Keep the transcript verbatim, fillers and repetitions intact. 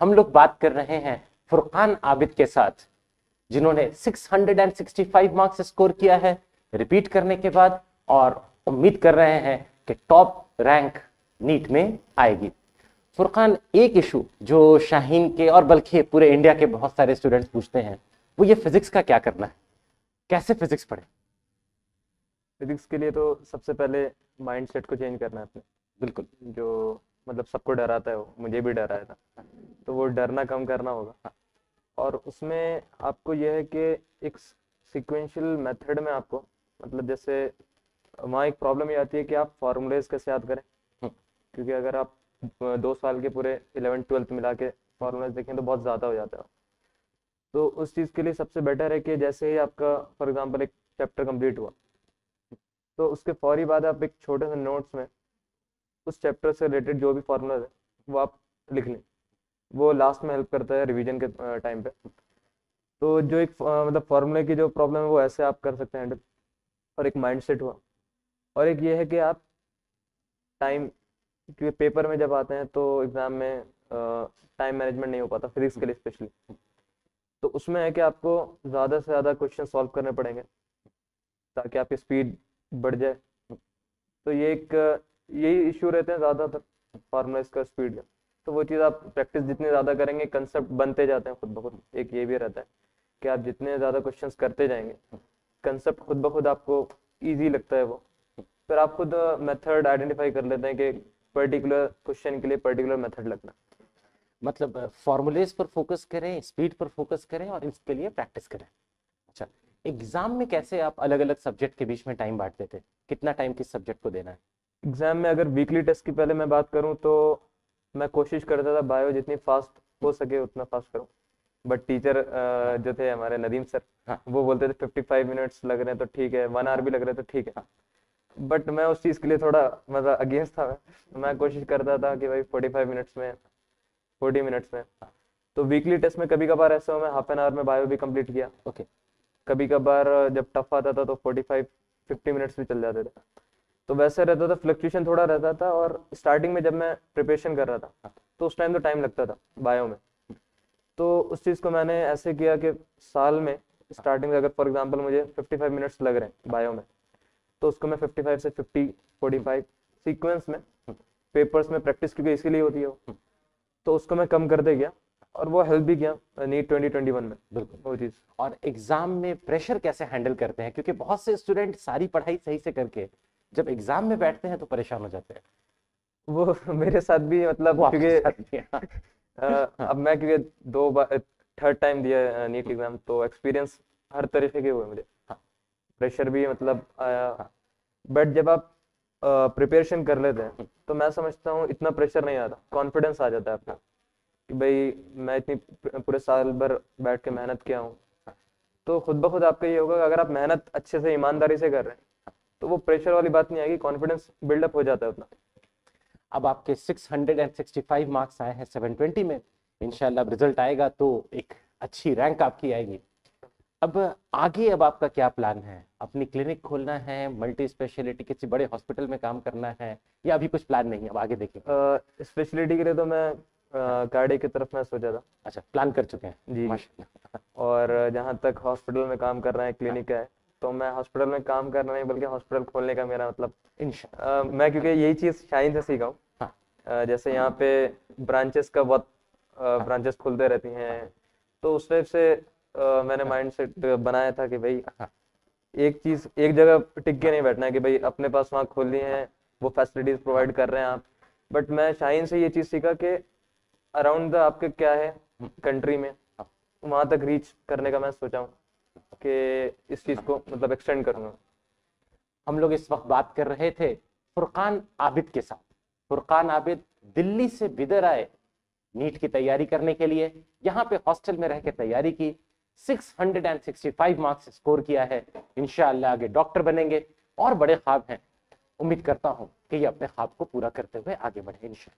हम लोग बात कर रहे हैं फुरकान आबिद के साथ, जिन्होंने छह सौ पैंसठ मार्क्स स्कोर किया है रिपीट करने के बाद, और उम्मीद कर रहे हैं कि टॉप रैंक नीट में आएगी। फुरकान, एक इशू जो शाहीन के और बल्कि पूरे इंडिया के बहुत सारे स्टूडेंट्स पूछते हैं वो ये फिजिक्स का क्या करना है, कैसे फिजिक्स पढ़े? फिजिक्स के लिए तो सबसे पहले माइंड सेट को चेंज करना है अपने। बिल्कुल, जो मतलब सबको डराता है, वो मुझे भी डराया था, तो वो डरना कम करना होगा। और उसमें आपको यह है कि एक सीक्वेंशियल मेथड में आपको, मतलब जैसे वहाँ एक प्रॉब्लम ये आती है कि आप फार्मूलेज कैसे याद करें, क्योंकि अगर आप दो साल के पूरे इलेवेंथ ट्वेल्थ मिला के फार्मूलेज देखें तो बहुत ज़्यादा हो जाता है। तो उस चीज़ के लिए सबसे बेटर है कि जैसे ही आपका फॉर एग्जांपल एक चैप्टर कंप्लीट हुआ तो उसके फौरी बाद आप एक छोटे से नोट्स में उस चैप्टर से रिलेटेड जो भी फार्मूलाज है वो आप लिख लें। वो लास्ट में हेल्प करता है रिवीजन के टाइम पे। तो जो एक अ, मतलब फार्मूले की जो प्रॉब्लम है वो ऐसे आप कर सकते हैं हैंडल। और एक माइंड सेट हुआ, और एक ये है कि आप टाइम, क्योंकि पेपर में जब आते हैं तो एग्ज़ाम में टाइम मैनेजमेंट नहीं हो पाता फिजिक्स के लिए स्पेशली, तो उसमें है कि आपको ज़्यादा से ज़्यादा क्वेश्चन सॉल्व करने पड़ेंगे ताकि आपकी स्पीड बढ़ जाए। तो ये एक यही इशू रहते हैं ज़्यादातर फार्मूलाज का, स्पीड का। तो वो चीज़ आप प्रैक्टिस जितनी ज़्यादा करेंगे कंसेप्ट बनते जाते हैं खुद ब खुद। एक ये भी रहता है कि आप जितने ज़्यादा क्वेश्चंस करते जाएंगे कंसेप्ट खुद ब खुद आपको ईजी लगता है वो। फिर आप खुद मेथड आइडेंटिफाई कर लेते हैं कि पर्टिकुलर क्वेश्चन के लिए पर्टिकुलर मेथड लगना। मतलब फॉर्मूलेज पर फोकस करें, स्पीड पर फोकस करें और इसके लिए प्रैक्टिस करें। अच्छा, एग्जाम में कैसे आप अलग अलग सब्जेक्ट के बीच में टाइम बांटते थे, कितना टाइम किस सब्जेक्ट को देना है? एग्जाम में अगर वीकली टेस्ट की पहले मैं बात करूं तो मैं कोशिश करता था बायो जितनी फास्ट हो सके उतना फास्ट करूं। बट टीचर जो थे हमारे नदीम सर, हाँ। वो बोलते थे फिफ्टी फाइव मिनट्स लग रहे हैं तो ठीक है, वन आवर भी लग रहे हैं तो ठीक है। बट मैं उस चीज़ के लिए थोड़ा मतलब अगेंस्ट था। मैं मैं कोशिश करता था कि भाई फोर्टी फाइव मिनट्स में, फोर्टी मिनट्स में। तो वीकली टेस्ट में कभी कभार ऐसा हो मैं हाफ एन आवर में बायो भी कंप्लीट किया। ओके। कभी कभार जब टफ आता था तो फोर्टी फाइव फिफ्टी मिनट्स भी चल जाते थे। तो वैसे रहता था, फ्लक्चुएशन थोड़ा रहता था। और स्टार्टिंग में जब मैं प्रिपरेशन कर रहा था तो उस टाइम तो टाइम लगता था बायो में। तो उस चीज़ को मैंने ऐसे किया कि साल में स्टार्टिंग में अगर फॉर एग्जांपल मुझे फिफ्टी फाइव मिनट्स लग रहे हैं बायो में, तो उसको मैं फिफ्टी फाइव से फिफ्टी, फोर्टी फाइव सीक्वेंस में पेपर्स में प्रैक्टिस क्योंकि इसीलिए होती है वो, तो उसको मैं कम करते गया और वो हेल्प भी किया नीट ट्वेंटी ट्वेंटी वन में। बिल्कुल वो चीज़। और एग्जाम में प्रेशर कैसे हैंडल करते हैं, क्योंकि बहुत से स्टूडेंट सारी पढ़ाई सही से करके जब एग्जाम में बैठते हैं तो परेशान हो जाते हैं। वो मेरे साथ भी मतलब वो आपके क्योंकि साथ भी है, हाँ। अ, अब मैं क्योंकि दो बार थर्ड टाइम दिया नीट एग्जाम, तो एक्सपीरियंस हर तरीके के हुए मुझे। हाँ। प्रेशर भी मतलब आया। बट जब आप प्रिपरेशन कर लेते हैं तो मैं समझता हूँ इतना प्रेशर नहीं आता, कॉन्फिडेंस आ जाता है आपको कि भाई मैं इतनी पूरे साल भर बैठ के मेहनत किया हूँ। तो खुद ब खुद आपका ये होगा कि अगर आप मेहनत अच्छे से ईमानदारी से कर रहे हैं तो वो प्रेशर वाली बात नहीं आएगी, कॉन्फिडेंस बिल्डअप हो जाता है उतना। अब आपके छह सौ पैंसठ मार्क्स आए हैं सेवन ट्वेंटी में, इंशाल्लाह रिजल्ट आएगा तो एक अच्छी रैंक आपकी आएगी। अब आगे अब आपका क्या प्लान है? अपनी क्लिनिक खोलना है, मल्टी स्पेशलिटी किसी बड़े हॉस्पिटल में काम करना है, या अभी कुछ प्लान नहीं है, अब आगे देखेंगे? स्पेशलिटी के लिए तो मैं कार्डियक की तरफ मैं सोचा था। अच्छा, प्लान कर चुके हैं? जी। माशाल्लाह। और जहाँ तक हॉस्पिटल में काम करना है, क्लिनिक का है, तो मैं हॉस्पिटल में काम करना नहीं बल्कि हॉस्पिटल खोलने का मेरा मतलब इंशाल्लाह। अ, मैं क्योंकि यही चीज़ शाहीन से सीखा हूँ। हाँ। अ, जैसे यहाँ पे ब्रांचेस का बहुत ब्रांचेस खुलते रहती हैं, तो उस टाइप से अ, मैंने माइंड सेट बनाया था कि भाई एक चीज़ एक जगह टिक के नहीं बैठना है कि भाई अपने पास वहाँ खोलनी है, वो फैसिलिटीज प्रोवाइड कर रहे हैं आप। बट मैं शाहीन से ये चीज़ सीखा कि अराउंड द आपके क्या है कंट्री में, वहाँ तक रीच करने का मैं सोचा हूँ कि इस चीज़ को मतलब एक्सटेंड करूँगा। हम लोग इस वक्त बात कर रहे थे फुरकान आबिद के साथ। फुरकान आबिद दिल्ली से बिदर आए नीट की तैयारी करने के लिए, यहाँ पे हॉस्टल में रह के तैयारी की, छह सौ पैंसठ मार्क्स स्कोर किया है। इंशाअल्लाह आगे डॉक्टर बनेंगे और बड़े ख्वाब हैं। उम्मीद करता हूं कि ये अपने ख्वाब को पूरा करते हुए आगे बढ़े इंशाअल्लाह।